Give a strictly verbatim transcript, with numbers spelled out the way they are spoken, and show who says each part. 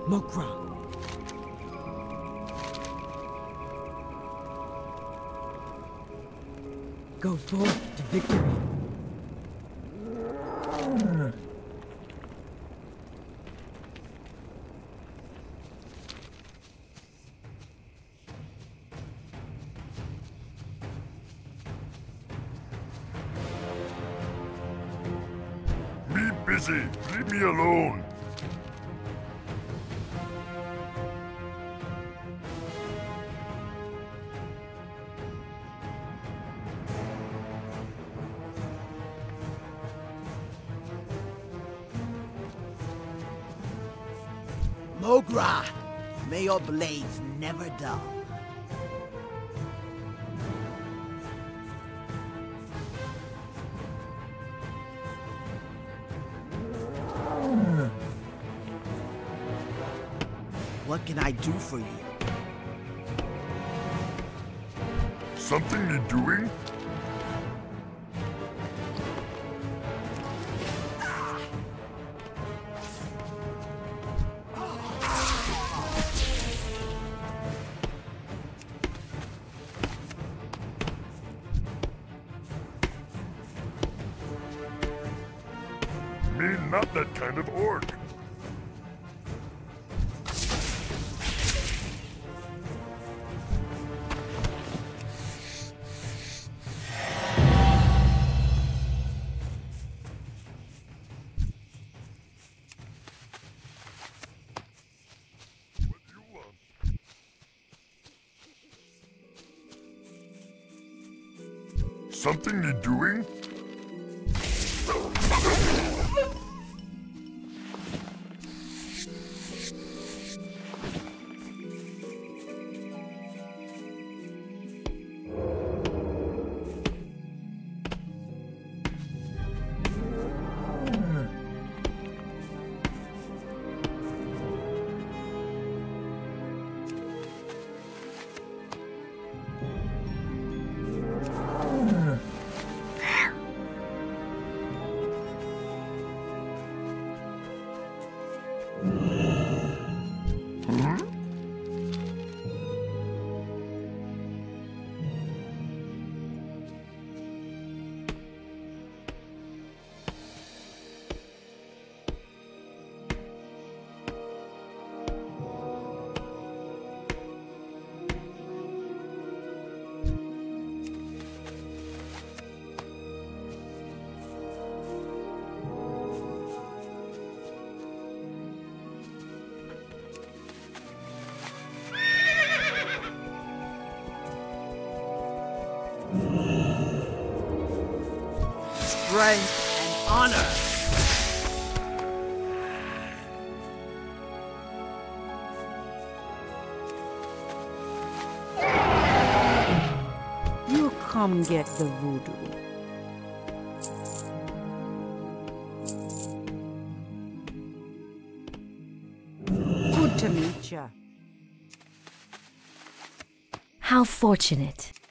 Speaker 1: Mokra. Go forth to victory.
Speaker 2: Me busy. Leave me alone.
Speaker 3: Mogra, may your blades never dull. What can I do for you?
Speaker 2: Something need doing? Me not that kind of orc. What do you want? Something need doing?
Speaker 3: Strength and honor.
Speaker 1: You come get the voodoo. Good to meet ya.
Speaker 4: How fortunate.